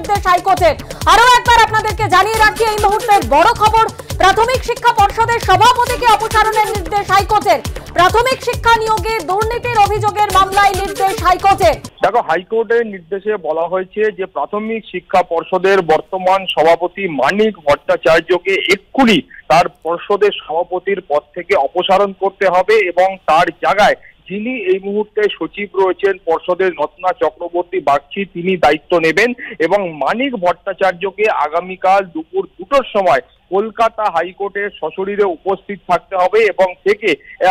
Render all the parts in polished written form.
নির্দেশ হাইকোর্টের। আরো একবার আপনাদেরকে জানিয়ে রাখি এই মুহূর্তের বড় খবর, প্রাথমিক শিক্ষা পর্ষদের সভাপতিকে অপসারণের নির্দেশ হাইকোর্টের। প্রাথমিক শিক্ষা নিয়োগে দুর্নীতির অভিযোগের মামলায় নির্দেশ হাইকোর্টের। দেখো, হাইকোর্টের নির্দেশে বলা হয়েছে যে প্রাথমিক শিক্ষা পর্ষদের বর্তমান সভাপতি মানিক ভট্টাচার্যকে এক্ষুনি তার পর্ষদের সভাপতির পদ থেকে অপসারণ করতে হবে এবং তার জায়গায় যিনি এই মুহূর্তে সচিব রয়েছেন পর্ষদের রত্না চক্রবর্তী বাগচি, তিনি দায়িত্ব নেবেন এবং মানিক ভট্টাচার্যকে আগামীকাল দুপুর 2টোর সময় কলকাতা হাইকোর্টের সশরীরে উপস্থিত থাকতে হবে এবং থেকে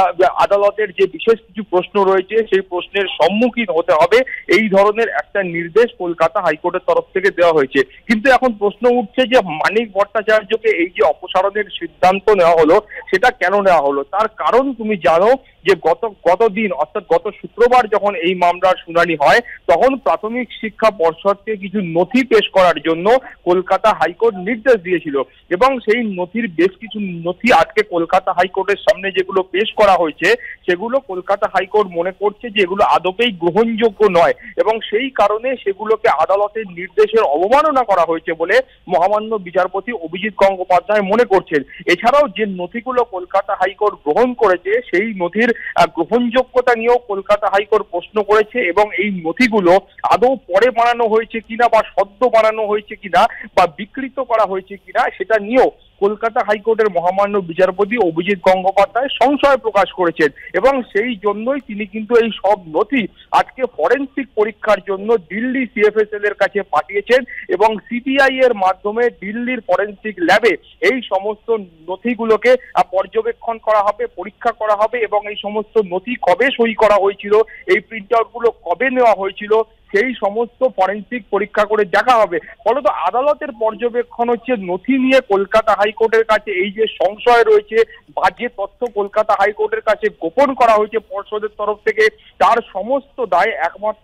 আদালতের যে বিশেষ কিছু প্রশ্ন রয়েছে সেই প্রশ্নের সম্মুখীন হতে হবে, এই ধরনের একটা নির্দেশ কলকাতা হাইকোর্টের তরফ থেকে দেওয়া হয়েছে। কিন্তু এখন প্রশ্ন উঠছে যে মানিক ভট্টাচার্যকে এই যে অপসারণের সিদ্ধান্ত নেওয়া হলো সেটা কেন নেওয়া হলো। তার কারণ তুমি জানো যে গতদিন অর্থাৎ গত শুক্রবার যখন এই মামলার শুনানি হয় তখন প্রাথমিক শিক্ষা পর্ষদকে কিছু নথি পেশ করার জন্য কলকাতা হাইকোর্ট নির্দেশ দিয়েছিল এবং সেই নথির বেশ কিছু নথি আজকে কলকাতা হাইকোর্টের সামনে যেগুলো পেশ করা হয়েছে সেগুলো কলকাতা হাইকোর্ট মনে করছে যে এগুলো আদপেই গ্রহণযোগ্য নয় এবং সেই কারণে সেগুলোকে আদালতের নির্দেশের অবমাননা করা হয়েছে বলে মহামান্য বিচারপতি অভিজিৎ গঙ্গোপাধ্যায় মনে করছেন। এছাড়াও যে নথিগুলো কলকাতা হাইকোর্ট গ্রহণ করেছে সেই নথির গ্রহণযোগ্যতা নিয়েও কলকাতা হাইকোর্ট প্রশ্ন করেছে এবং এই নথিগুলো আদৌ পরে বানানো হয়েছে কিনা বা সদ্য বানানো হয়েছে কিনা বা বিকৃত করা হয়েছে কিনা সেটা নিয়েও কলকাতা হাইকোর্টের মহামান্য বিচারপতি অভিজিৎ গঙ্গোপাধ্যায় সংশয় প্রকাশ করেছেন এবং সেই জন্যই তিনি কিন্তু এই সব নথি আজকে ফরেনসিক পরীক্ষার জন্য দিল্লি সিএফএসএল এর কাছে পাঠিয়েছেন এবং সিবিআই এর মাধ্যমে দিল্লির ফরেনসিক ল্যাবে এই সমস্ত নথিগুলোকে পর্যবেক্ষণ করা হবে, পরীক্ষা করা হবে এবং এই সমস্ত নথি কবে সই করা হয়েছিল, এই প্রিন্ট আউটগুলো কবে নেওয়া হয়েছিল সেই সমস্ত ফরেনসিক পরীক্ষা করে দেখা হবে। ফলত আদালতের পর্যবেক্ষণ হচ্ছে নথি নিয়ে কলকাতা হাইকোর্টের কাছে এই যে সংশয় রয়েছে বা যে তথ্য কলকাতা হাইকোর্টের কাছে গোপন করা হয়েছে পর্ষদের তরফ থেকে তার সমস্ত দায় একমাত্র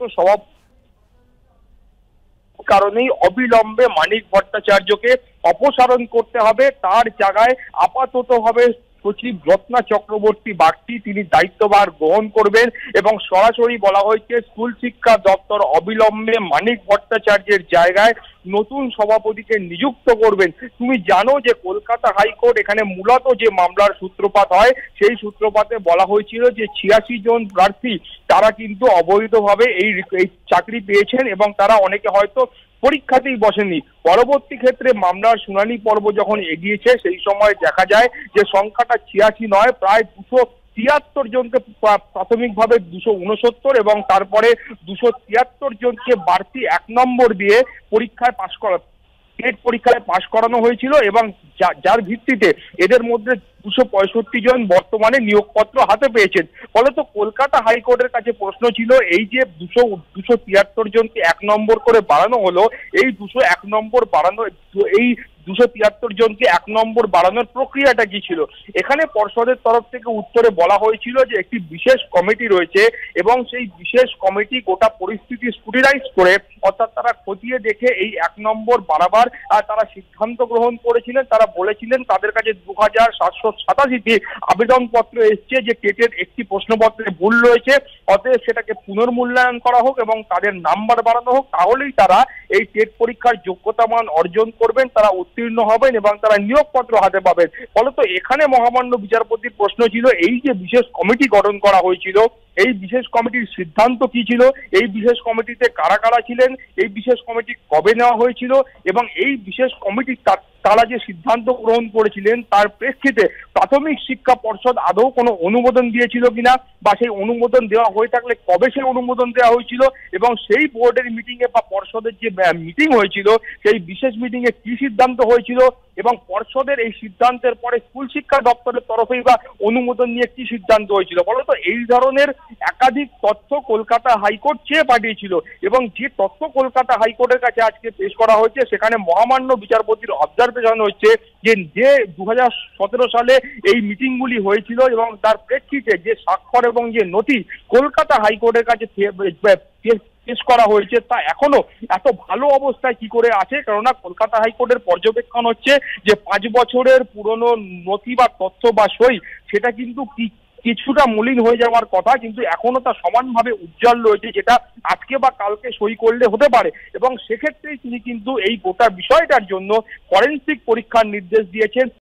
কারণেই অবিলম্বে মানিক ভট্টাচার্যকে অপসারণ করতে হবে। তার জায়গায় আপাতত হবে সচিব রত্না চক্রবর্তী বাগচি, তিনি দায়িত্বভার গ্রহণ করবেন এবং সরাসরি বলা হয়েছে স্কুল শিক্ষা দপ্তর অবিলম্বে মানিক ভট্টাচার্যের জায়গায় নতুন সভাপতিকে নিযুক্ত করবেন। তুমি জানো যে কলকাতা হাইকোর্ট এখানে মূলত যে মামলার সূত্রপাত হয় সেই সূত্রপাতে বলা হয়েছিল যে 86 জন প্রার্থী তারা কিন্তু অবৈধভাবে এই চাকরি পেয়েছেন এবং তারা অনেকে হয়তো পরীক্ষাতেই বসেনি। পরবর্তী ক্ষেত্রে মামলার শুনানি পর্ব যখন এগিয়েছে সেই সময় দেখা যায় যে সংখ্যাটা 86 নয়, প্রায় 273 জনকে প্রাথমিকভাবে 269 এবং তারপরে 273 জনকে বাড়তি 1 নম্বর দিয়ে পরীক্ষায় পাশ করা টেট পরীক্ষায় পাশ করানো হয়েছিল এবং যার ভিত্তিতে এদের মধ্যে 265 জন বর্তমানে নিয়োগপত্র হাতে পেয়েছেন। ফলত কলকাতা হাইকোর্টের কাছে প্রশ্ন ছিল এই যে 273 জনকে 1 নম্বর করে বাড়ানো হলো, এই 201 নম্বর বাড়ানো এই 273 জনকে 1 নম্বর বাড়ানোর প্রক্রিয়াটা কি ছিল। এখানে পর্ষদের তরফ থেকে উত্তরে বলা হয়েছিল যে একটি বিশেষ কমিটি রয়েছে এবং সেই বিশেষ কমিটি গোটা পরিস্থিতি স্ক্রুটিনাইজ করে অর্থাৎ তারা খতিয়ে দেখে এই 1 নম্বর বাড়াবার তারা সিদ্ধান্ত গ্রহণ করেছিলেন। তারা বলেছিলেন তাদের কাছে 2787টি আবেদনপত্র এসছে যে টেটের একটি প্রশ্নপত্রে ভুল রয়েছে, অতএব সেটাকে পুনর্মূল্যায়ন করা হোক এবং তাদের নাম্বার বাড়ানো হোক, তাহলেই তারা এই টেট পরীক্ষার যোগ্যতা মান অর্জন করবেন, তারা উত্তীর্ণ হবেন এবং তারা নিয়োগপত্র হাতে পাবেন। ফলত এখানে মহামান্য বিচারপতির প্রশ্ন ছিল এই যে বিশেষ কমিটি গঠন করা হয়েছিল এই বিশেষ কমিটির সিদ্ধান্ত কি ছিল, এই বিশেষ কমিটিতে কারা কারা ছিলেন, এই বিশেষ কমিটি কবে নেওয়া হয়েছিল এবং এই বিশেষ কমিটি তারা যে সিদ্ধান্ত গ্রহণ করেছিলেন তার প্রেক্ষিতে প্রাথমিক শিক্ষা পর্ষদ আদৌ কোনো অনুমোদন দিয়েছিল কিনা বা সেই অনুমোদন দেওয়া হয়ে থাকলে কবে সেই অনুমোদন দেওয়া হয়েছিল এবং সেই বোর্ডের মিটিং এ বা পর্ষদের যে মিটিং হয়েছিল সেই বিশেষ মিটিং এ কি সিদ্ধান্ত হয়েছিল এবং পর্ষদের এই সিদ্ধান্তের পরে স্কুল শিক্ষা দপ্তরের তরফেই বা অনুমোদন নিয়ে কি সিদ্ধান্ত হয়েছিল। ফলত এই ধরনের একাধিক তথ্য কলকাতা হাইকোর্ট চেয়ে পাঠিয়েছিল এবং যে তথ্য কলকাতা হাইকোর্টের কাছে আজকে পেশ করা হয়েছে সেখানে মহামান্য বিচারপতির অবজারভেশন হচ্ছে যে 2017 সালে এই মিটিংগুলি হয়েছিল এবং তার প্রেক্ষিতে যে স্বাক্ষর এবং যে নথি কলকাতা হাইকোর্টের কাছে পেশ করা হয়েছে তা এখনো এত ভালো অবস্থায় কি করে আছে, কেননা কলকাতা হাইকোর্টের পর্যবেক্ষণ হচ্ছে যে 5 বছরের পুরনো নথি বা তথ্য বা সই সেটা কিন্তু কি কিছুটা মলিন হয়ে যাওয়ার কথা, কিন্তু এখনো তা সমানভাবে উজ্জ্বল রয়েছে, যেটা আজকে বা কালকে সই করলে হতে পারে। এবং সেক্ষেত্রেই তিনি কিন্তু এই গোটা বিষয়টার জন্য ফরেনসিক পরীক্ষার নির্দেশ দিয়েছেন।